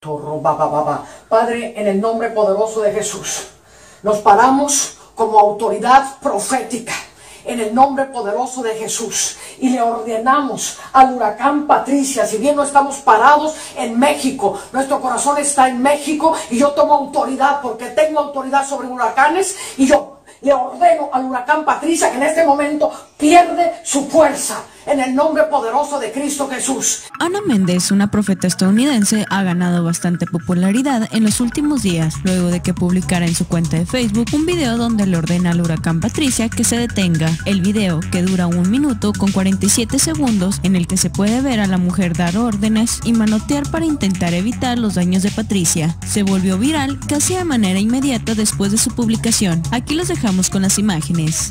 Padre, en el nombre poderoso de Jesús, nos paramos como autoridad profética en el nombre poderoso de Jesús y le ordenamos al huracán Patricia. Si bien no estamos parados en México, nuestro corazón está en México y yo tomo autoridad porque tengo autoridad sobre huracanes, y yo le ordeno al huracán Patricia que en este momento pierde su fuerza en el nombre poderoso de Cristo Jesús. Ana Méndez, una profeta estadounidense, ha ganado bastante popularidad en los últimos días, luego de que publicara en su cuenta de Facebook un video donde le ordena al huracán Patricia que se detenga. El video, que dura 1 minuto con 47 segundos, en el que se puede ver a la mujer dar órdenes y manotear para intentar evitar los daños de Patricia, se volvió viral casi de manera inmediata después de su publicación. Aquí los dejamos con las imágenes.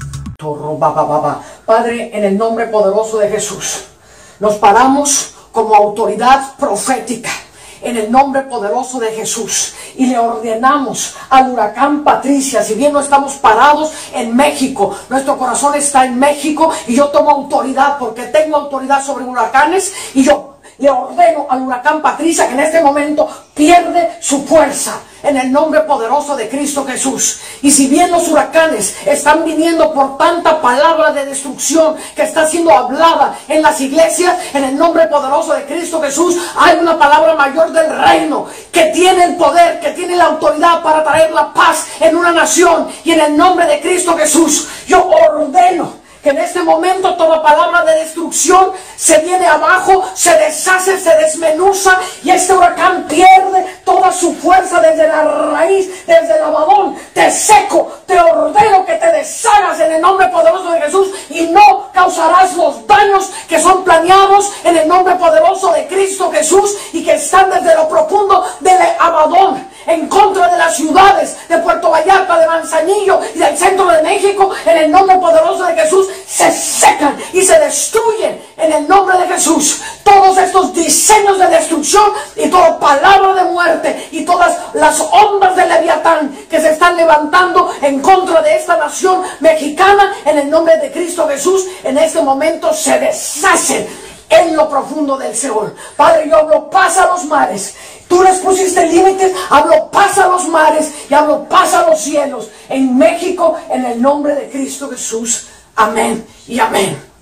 Padre, en el nombre poderoso de Jesús, nos paramos como autoridad profética en el nombre poderoso de Jesús y le ordenamos al huracán Patricia. Si bien no estamos parados en México, nuestro corazón está en México y yo tomo autoridad porque tengo autoridad sobre huracanes, y yo le ordeno al huracán Patricia que en este momento pierde su fuerza en el nombre poderoso de Cristo Jesús. Y si bien los huracanes están viniendo por tanta palabra de destrucción que está siendo hablada en las iglesias, en el nombre poderoso de Cristo Jesús hay una palabra mayor del reino que tiene el poder, que tiene la autoridad para traer la paz en una nación. Y en el nombre de Cristo Jesús yo ordeno que en este momento toda palabra de destrucción se viene abajo, se deshace, se desmenuza, y este huracán pierde toda su fuerza desde la raíz, desde el Abadón. Te seco, te ordeno que te deshagas en el nombre poderoso de Jesús y no causarás los daños que son planeados en el nombre poderoso de Cristo Jesús y que están desde lo profundo del Abadón en contra de las ciudades de Puerto Vallarta, de Manzanillo y del centro de México. En el nombre poderoso de Jesús se secan y se destruyen en el nombre de Jesús todos estos diseños de destrucción y toda palabra de muerte y todas las ondas de Leviatán que se están levantando en contra de esta nación mexicana. En el nombre de Cristo Jesús en este momento se deshacen en lo profundo del Seol. Padre, yo hablo paz a los mares. Tú les pusiste límites. Hablo paz a los mares y hablo paz a los cielos en México en el nombre de Cristo Jesús. Amén y amén.